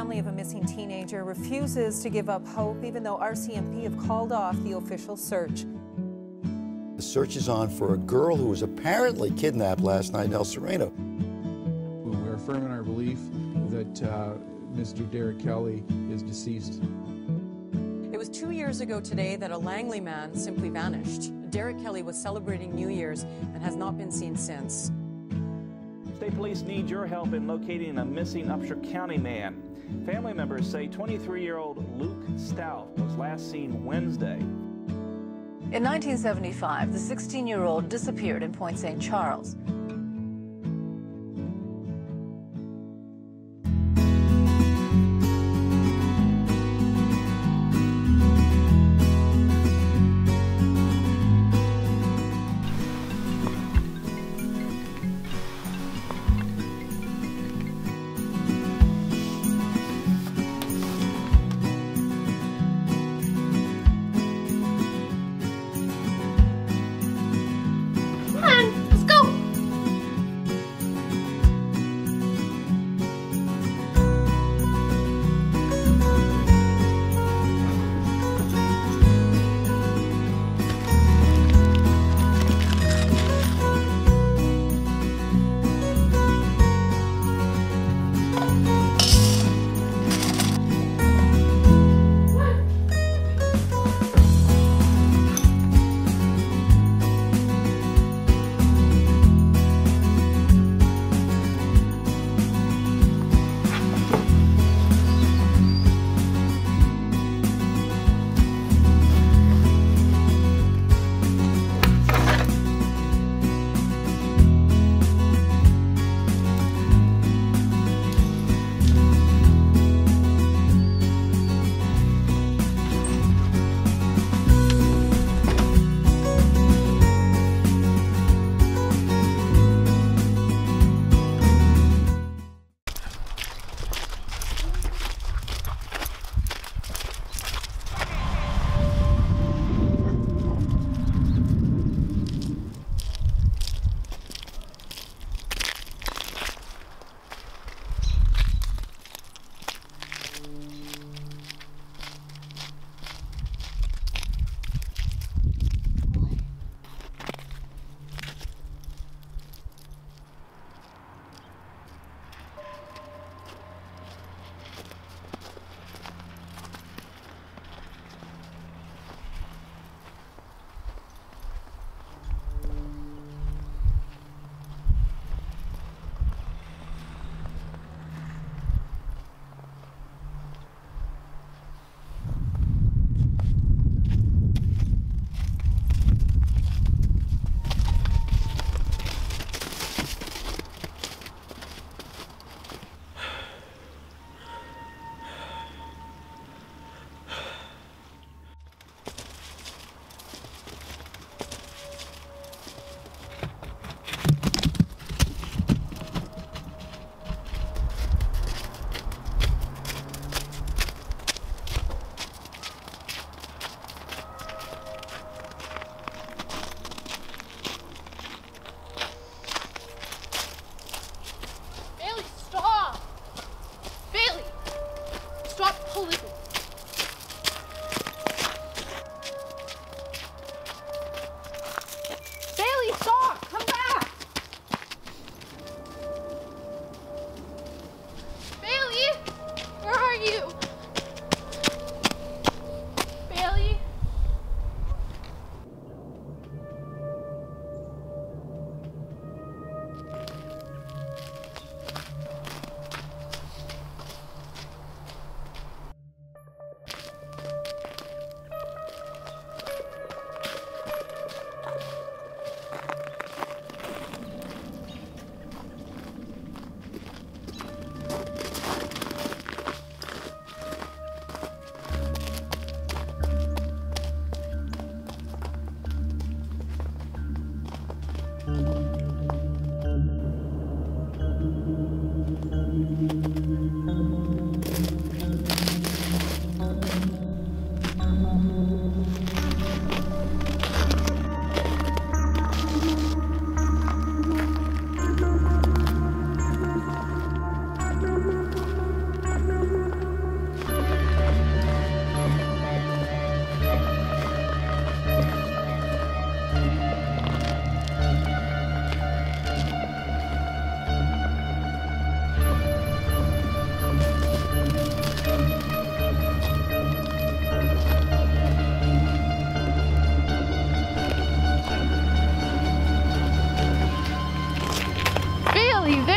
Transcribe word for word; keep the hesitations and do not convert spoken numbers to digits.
family of a missing teenager refuses to give up hope, even though R C M P have called off the official search. The search is on for a girl who was apparently kidnapped last night in El Sereno. We're firm in our belief that uh, Mister Derek Kelly is deceased. It was two years ago today that a Langley man simply vanished. Derek Kelly was celebrating New Year's and has not been seen since. State police need your help in locating a missing Upshur County man. Family members say twenty-three-year-old Luke Stout was last seen Wednesday. In nineteen seventy-five, the sixteen-year-old disappeared in Point Saint Charles. Come on, let's go. believe